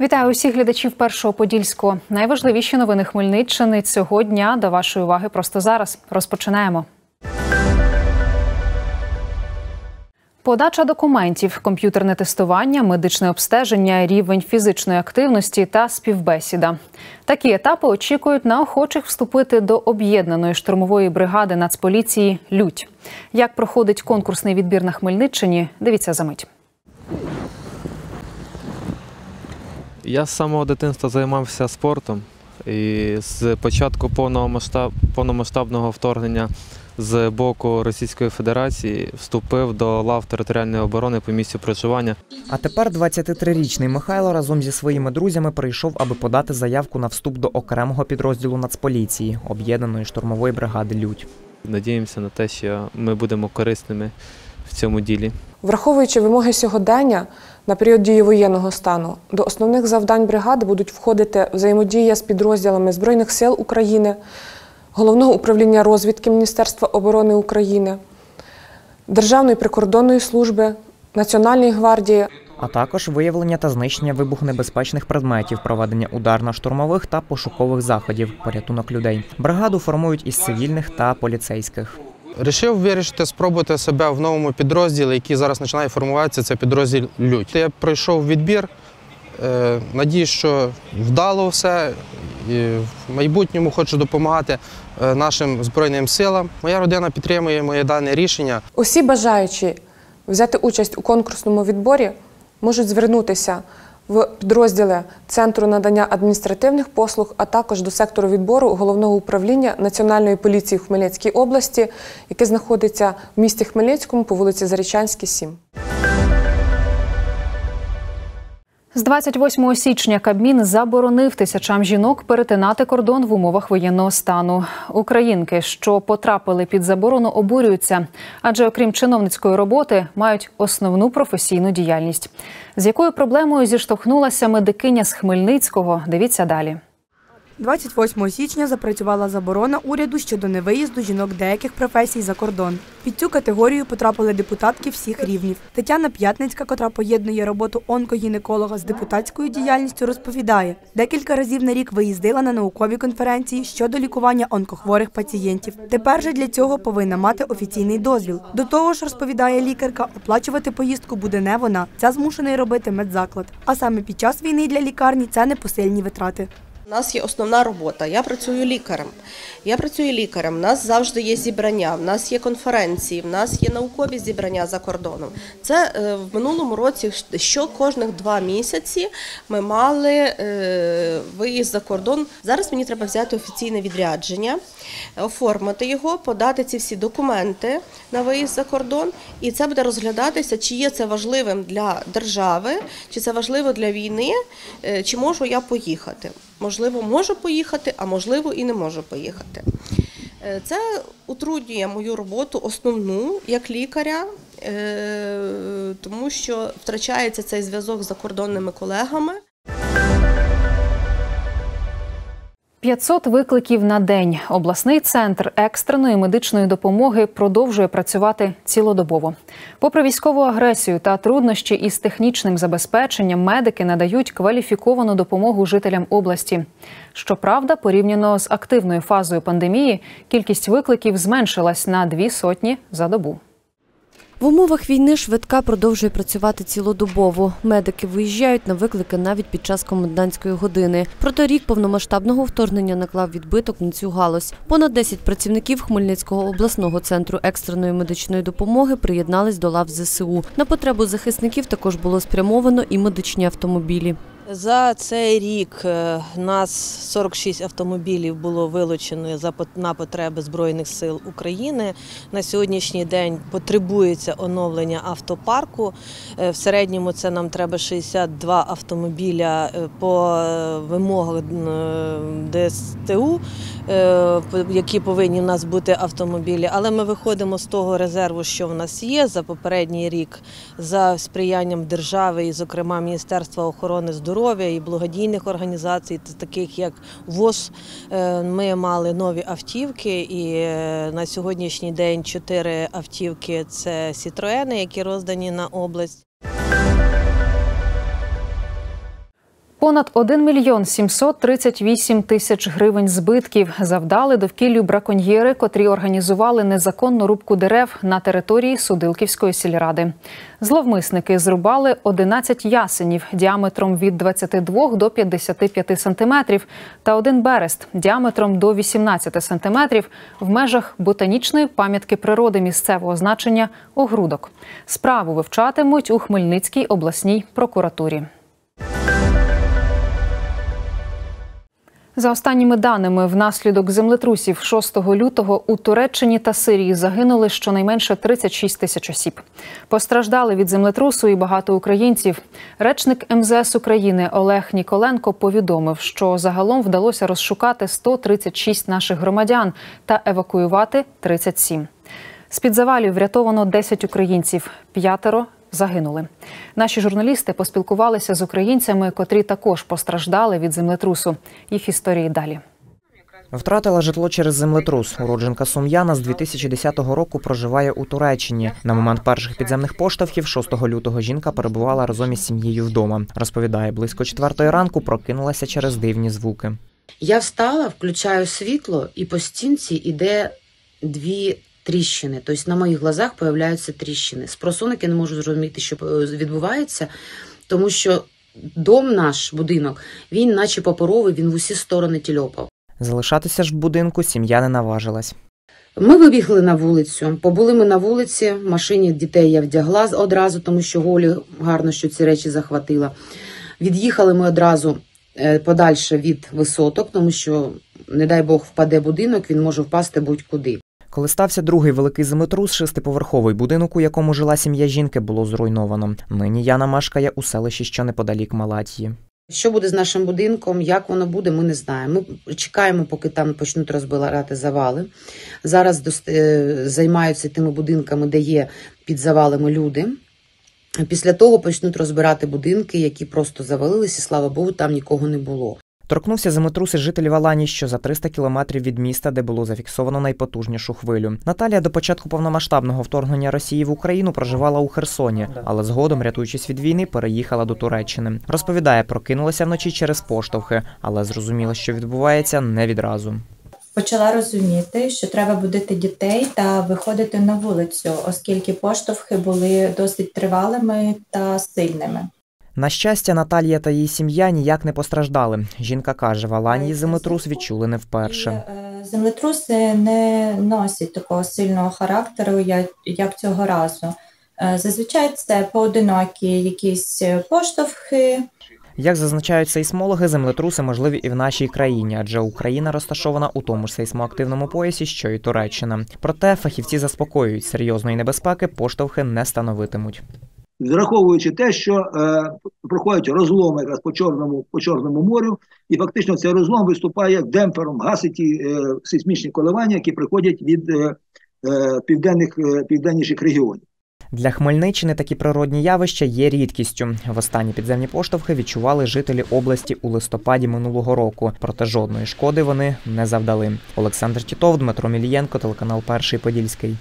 Вітаю усіх глядачів Першого Подільського. Найважливіші новини Хмельниччини цього дня до вашої уваги просто зараз. Розпочинаємо. Подача документів, комп'ютерне тестування, медичне обстеження, рівень фізичної активності та співбесіда. Такі етапи очікують на охочих вступити до об'єднаної штурмової бригади Нацполіції «Людь». Як проходить конкурсний відбір на Хмельниччині, дивіться за мить. Я з самого дитинства займався спортом і з початку повномасштабного вторгнення з боку Російської Федерації вступив до лав територіальної оборони по місцю проживання. А тепер 23-річний Михайло разом зі своїми друзями прийшов, аби подати заявку на вступ до окремого підрозділу Нацполіції – об'єднаної штурмової бригади «Людь». Надіємося на те, що ми будемо корисними в цьому ділі. Враховуючи вимоги сьогодення на період дії воєнного стану, до основних завдань бригади будуть входити взаємодія з підрозділами Збройних сил України, Головного управління розвідки Міністерства оборони України, Державної прикордонної служби, Національної гвардії, а також виявлення та знищення вибухонебезпечних предметів, проведення ударно-штурмових та пошукових заходів, порятунок людей. Бригаду формують із цивільних та поліцейських. Рішив вирішити спробувати себе в новому підрозділі, який зараз починає формуватися, це підрозділ «Людь». Я пройшов відбір, надіюсь, що вдало все, і в майбутньому хочу допомагати нашим Збройним силам. Моя родина підтримує моє дане рішення. Усі бажаючі взяти участь у конкурсному відборі можуть звернутися в підрозділи Центру надання адміністративних послуг, а також до сектору відбору Головного управління Національної поліції в Хмельницькій області, яке знаходиться в місті Хмельницькому по вулиці Зарічанській, 7. З 28 січня Кабмін заборонив тисячам жінок перетинати кордон в умовах воєнного стану. Українки, що потрапили під заборону, обурюються, адже окрім чиновницької роботи, мають основну професійну діяльність. З якою проблемою зіштовхнулася медикиня з Хмельницького, дивіться далі. 28 січня запрацювала заборона уряду щодо невиїзду жінок деяких професій за кордон. Під цю категорію потрапили депутатки всіх рівнів. Тетяна П'ятницька, котра поєднує роботу онкогінеколога з депутатською діяльністю, розповідає, декілька разів на рік виїздила на наукові конференції щодо лікування онкохворих пацієнтів. Тепер же для цього повинна мати офіційний дозвіл. До того ж, розповідає лікарка, оплачувати поїздку буде не вона, це змушений робити медзаклад. А саме під час війни для лікарні це непосильні витрати. У нас є основна робота. Я працюю лікарем. У нас завжди є зібрання, в нас є конференції, в нас є наукові зібрання за кордоном. Це в минулому році, що кожних 2 місяці ми мали виїзд за кордон. Зараз мені треба взяти офіційне відрядження, оформити його, подати ці всі документи на виїзд за кордон. І це буде розглядатися, чи є це важливим для держави, чи це важливо для війни, чи можу я поїхати. Можливо, можу поїхати, а можливо і не можу поїхати. Це утруднює мою роботу основну як лікаря, тому що втрачається цей зв'язок з закордонними колегами. 500 викликів на день. Обласний центр екстреної медичної допомоги продовжує працювати цілодобово. Попри військову агресію та труднощі із технічним забезпеченням, медики надають кваліфіковану допомогу жителям області. Щоправда, порівняно з активною фазою пандемії, кількість викликів зменшилась на 200 за добу. В умовах війни швидка продовжує працювати цілодобово. Медики виїжджають на виклики навіть під час комендантської години. Проте рік повномасштабного вторгнення наклав відбиток на цю галузь. Понад 10 працівників Хмельницького обласного центру екстреної медичної допомоги приєднались до лав ЗСУ. На потребу захисників також було спрямовано і медичні автомобілі. За цей рік нас 46 автомобілів було вилучено на потреби Збройних сил України. На сьогоднішній день потребується оновлення автопарку. В середньому це нам треба 62 автомобіля по вимогах ДСТУ, які повинні в нас бути автомобілі. Але ми виходимо з того резерву, що в нас є за попередній рік, за сприянням держави і, зокрема, Міністерства охорони здоров'я і благодійних організацій, таких як ВОЗ. Ми мали нові автівки і на сьогоднішній день 4 автівки – це «Сітроени», які роздані на область. Понад 1 мільйон 738 тисяч гривень збитків завдали довкіллю браконьєри, котрі організували незаконну рубку дерев на території Судилківської сільради. Зловмисники зрубали 11 ясенів діаметром від 22 до 55 сантиметрів та один берест діаметром до 18 сантиметрів в межах ботанічної пам'ятки природи місцевого значення Огрудок. Справу вивчатимуть у Хмельницькій обласній прокуратурі. За останніми даними, внаслідок землетрусів 6 лютого у Туреччині та Сирії загинули щонайменше 36 тисяч осіб. Постраждали від землетрусу і багато українців. Речник МЗС України Олег Ніколенко повідомив, що загалом вдалося розшукати 136 наших громадян та евакуювати 37. З-під завалів врятовано 10 українців, 5 загинули. Наші журналісти поспілкувалися з українцями, котрі також постраждали від землетрусу. Їх історії далі. Втратила житло через землетрус. Уродженка Сум'яна з 2010 року проживає у Туреччині. На момент перших підземних поштовхів 6 лютого жінка перебувала разом із сім'єю вдома. Розповідає, близько 4 ранку прокинулася через дивні звуки. Я встала, включаю світло, і по стінці йде 2 тріщини. Тобто на моїх глазах з'являються тріщини. Спросонок я не можу зрозуміти, що відбувається, тому що дом наш, будинок, він наче паперовий, він в усі сторони тільопав. Залишатися ж в будинку сім'я не наважилась. Ми вибігли на вулицю. Побули ми на вулиці, в машині дітей я вдягла одразу, тому що голі гарно, що ці речі захватила. Від'їхали ми одразу подальше від висоток, тому що, не дай Бог, впаде будинок, він може впасти будь-куди. Коли стався другий великий землетрус, 6-поверховий будинок, у якому жила сім'я жінки, було зруйновано. Нині Яна мешкає у селищі, що неподалік Малатії. Що буде з нашим будинком, як воно буде, ми не знаємо. Ми чекаємо, поки там почнуть розбирати завали. Зараз займаються тими будинками, де є під завалами люди. Після того почнуть розбирати будинки, які просто завалилися, і, слава Богу, там нікого не було. Торкнувся землетрус і жителів Алані, що за 300 кілометрів від міста, де було зафіксовано найпотужнішу хвилю. Наталія до початку повномасштабного вторгнення Росії в Україну проживала у Херсоні, але згодом, рятуючись від війни, переїхала до Туреччини. Розповідає, прокинулася вночі через поштовхи, але зрозуміла, що відбувається, не відразу. Почала розуміти, що треба будити дітей та виходити на вулицю, оскільки поштовхи були досить тривалими та сильними. На щастя, Наталія та її сім'я ніяк не постраждали. Жінка каже, в Аланії землетрус відчули не вперше. Землетруси не носять такого сильного характеру, як цього разу. Зазвичай це поодинокі якісь поштовхи. Як зазначають сейсмологи, землетруси можливі і в нашій країні, адже Україна розташована у тому ж сейсмоактивному поясі, що й Туреччина. Проте фахівці заспокоюють, серйозної небезпеки поштовхи не становитимуть. Враховуючи те, що проходять розломи якраз по Чорному морю, і фактично цей розлом виступає демпфером, гасить ті сейсмічні коливання, які приходять від південніших регіонів. Для Хмельниччини такі природні явища є рідкістю. Востанні підземні поштовхи відчували жителі області у листопаді минулого року, проте жодної шкоди вони не завдали. Олександр Тітов, Дмитро Мілієнко, телеканал Перший Подільський.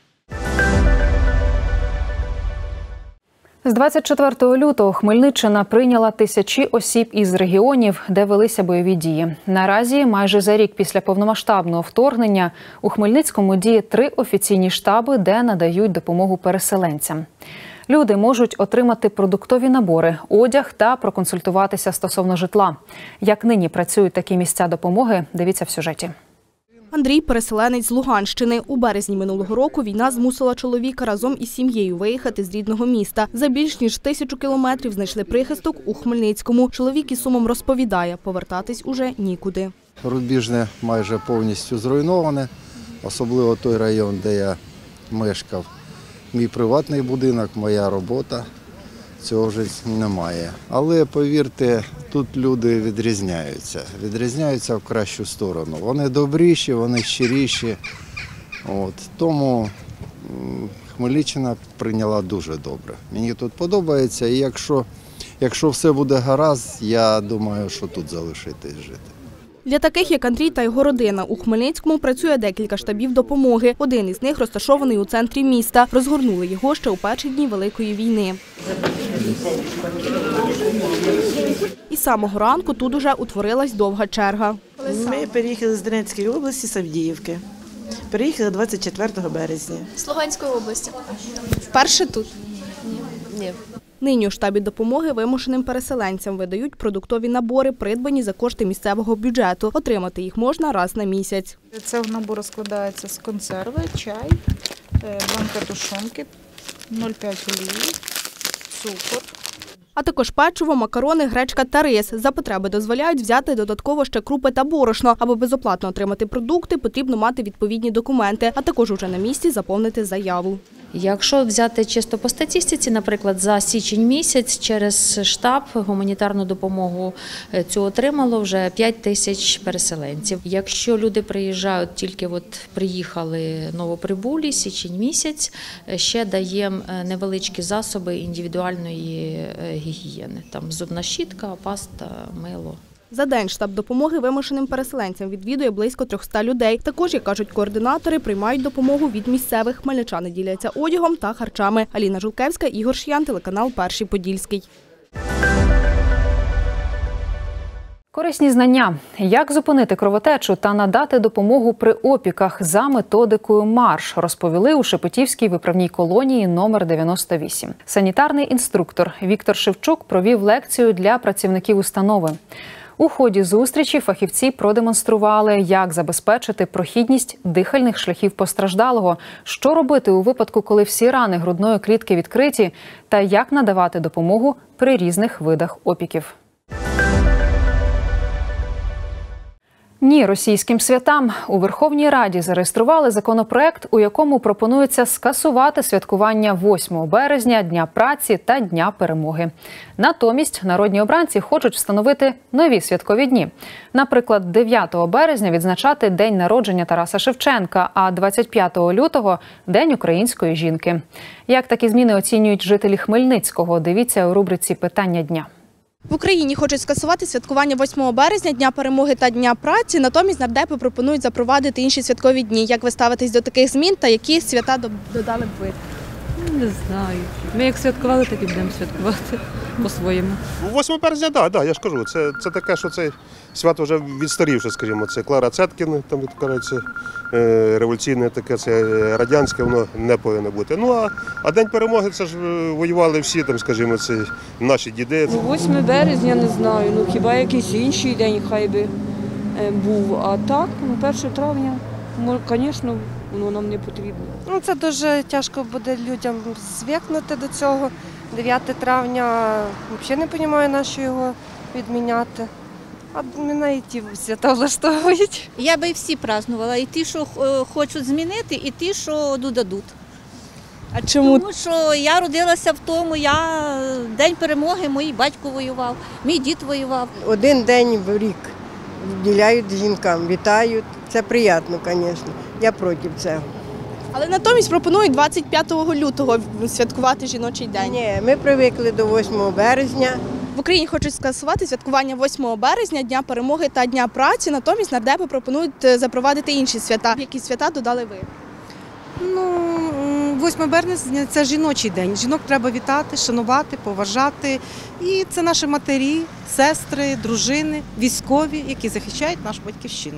З 24 лютого Хмельниччина прийняла тисячі осіб із регіонів, де велися бойові дії. Наразі, майже за рік після повномасштабного вторгнення, у Хмельницькому діє 3 офіційні штаби, де надають допомогу переселенцям. Люди можуть отримати продуктові набори, одяг та проконсультуватися стосовно житла. Як нині працюють такі місця допомоги, дивіться в сюжеті. Андрій – переселенець з Луганщини. У березні минулого року війна змусила чоловіка разом із сім'єю виїхати з рідного міста. За більш ніж 1000 кілометрів знайшли прихисток у Хмельницькому. Чоловік із сумом розповідає, повертатись уже нікуди. Рубіжне майже повністю зруйноване, особливо той район, де я мешкав. Мій приватний будинок, моя робота. Цього вже немає. Але, повірте, тут люди відрізняються в кращу сторону. Вони добріші, вони щиріші. Тому Хмельниччина прийняла дуже добре. Мені тут подобається, і якщо все буде гаразд, я думаю, що тут залишитись жити. Для таких, як Андрій та його родина, у Хмельницькому працює декілька штабів допомоги. Один із них розташований у центрі міста. Розгорнули його ще у перші дні Великої війни. Із самого ранку тут уже утворилась довга черга. Ми переїхали з Донецької області, з Авдіївки. Переїхали 24 березня. З Луганської області. Вперше тут? Ні. Нині у штабі допомоги вимушеним переселенцям видають продуктові набори, придбані за кошти місцевого бюджету. Отримати їх можна раз на місяць. Це набор складається з консерви, чай, банка тушонки, 0,5 олії, цукор. А також печиво, макарони, гречка та рис. За потреби дозволяють взяти додатково ще крупи та борошно. Аби безоплатно отримати продукти, потрібно мати відповідні документи, а також уже на місці заповнити заяву. Якщо взяти чисто по статистиці, наприклад, за січень місяць через штаб гуманітарну допомогу цю отримало вже 5 тисяч переселенців. Якщо люди приїжджають, тільки приїхали новоприбулі, січень місяць, ще даємо невеличкі засоби індивідуальної гігієни. Там зубна щітка, паста, мило. За день штаб допомоги вимушеним переселенцям відвідує близько 300 людей. Також, як кажуть координатори, приймають допомогу від місцевих. Хмельничани діляться одягом та харчами. Аліна Жулкевська, Ігор Шиян, телеканал «Перший Подільський». Корисні знання. Як зупинити кровотечу та надати допомогу при опіках за методикою МАРШ, розповіли у Шепетівській виправній колонії номер 98. Санітарний інструктор Віктор Шевчук провів лекцію для працівників установи. У ході зустрічі фахівці продемонстрували, як забезпечити прохідність дихальних шляхів постраждалого, що робити у випадку, коли всі рани грудної клітки відкриті, та як надавати допомогу при різних видах опіків. Ні російським святам. У Верховній Раді зареєстрували законопроект, у якому пропонується скасувати святкування 8 березня, Дня праці та Дня перемоги. Натомість народні обранці хочуть встановити нові святкові дні. Наприклад, 9 березня відзначати День народження Тараса Шевченка, а 25 лютого – День української жінки. Як такі зміни оцінюють жителі Хмельницького? Дивіться у рубриці «Питання дня». В Україні хочуть скасувати святкування 8 березня, Дня перемоги та Дня праці. Натомість нардепи пропонують запровадити інші святкові дні. Як ви ставитесь до таких змін та які свята додали б ви? Не знаю. Ми як святкували, так і будемо святкувати по-своєму. 8 березня, так, я ж кажу. Це таке, що це свято вже відстарівше, скажімо. Це Клара Цеткін, там відкривається революційне таке, це радянське, воно не повинно бути. Ну, а День перемоги, це ж воювали всі, там, скажімо, це наші діди. 8 березня, не знаю, хіба якийсь інший день хай би був. А так, 1 травня, звісно, воно нам не потрібно. Це дуже тяжко буде людям звикнути до цього. 9 травня взагалі не розумію, на що його відміняти. А мене і ті свята влаштовують. Я би і всі празднувала, і ті, що хочуть змінити, і ті, що додадуть. А чому? Тому що я родилася в тому, День перемоги, мій батько воював, мій дід воював. Один день в рік вділяють жінкам, вітають. Це приємно, звісно. Я проти цього. Але натомість пропонують 25 лютого святкувати жіночий день. Ні, ми звикли до 8 березня. В Україні хочуть скасувати святкування 8 березня, Дня перемоги та Дня праці. Натомість нардепи пропонують запровадити інші свята. Які свята додали ви? 8 березня – це жіночий день. Жінок треба вітати, шанувати, поважати. І це наші матері, сестри, дружини, військові, які захищають нашу батьківщину.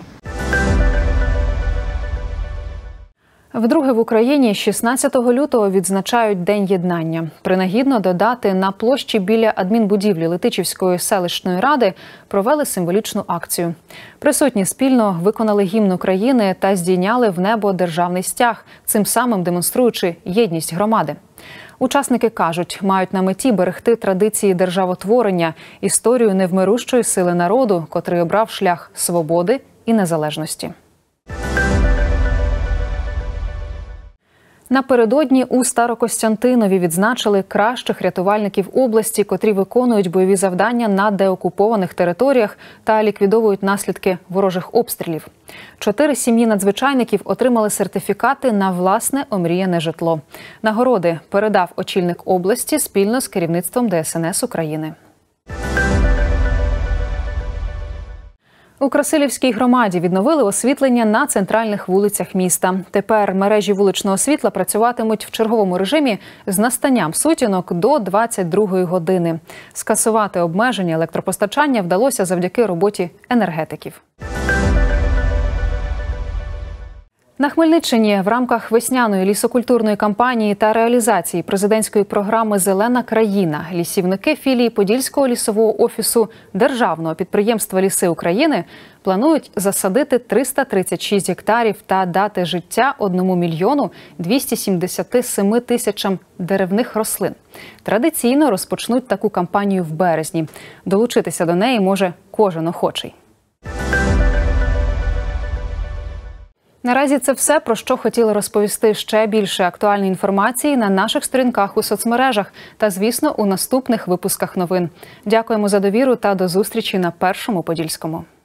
Вдруге в Україні 16 лютого відзначають День єднання. Принагідно додати, на площі біля адмінбудівлі Летичівської селищної ради провели символічну акцію. Присутні спільно виконали гімн України та здійняли в небо державний стяг, цим самим демонструючи єдність громади. Учасники кажуть, мають на меті берегти традиції державотворення, історію невмирущої сили народу, котрий обрав шлях свободи і незалежності. Напередодні у Старокостянтинові відзначили кращих рятувальників області, котрі виконують бойові завдання на деокупованих територіях та ліквідовують наслідки ворожих обстрілів. 4 сім'ї надзвичайників отримали сертифікати на власне омріяне житло. Нагороди передав очільник області спільно з керівництвом ДСНС України. У Красилівській громаді відновили освітлення на центральних вулицях міста. Тепер мережі вуличного світла працюватимуть в черговому режимі з настанням сутінок до 22-ї години. Скасувати обмеження електропостачання вдалося завдяки роботі енергетиків. На Хмельниччині в рамках весняної лісокультурної кампанії та реалізації президентської програми «Зелена країна» лісівники філії Подільського лісового офісу Державного підприємства «Ліси України» планують засадити 336 гектарів та дати життя 1 мільйону 277 тисячам деревних рослин. Традиційно розпочнуть таку кампанію в березні. Долучитися до неї може кожен охочий. Наразі це все, про що хотіли розповісти. Ще більше актуальної інформації на наших сторінках у соцмережах та, звісно, у наступних випусках новин. Дякуємо за довіру та до зустрічі на Першому Подільському.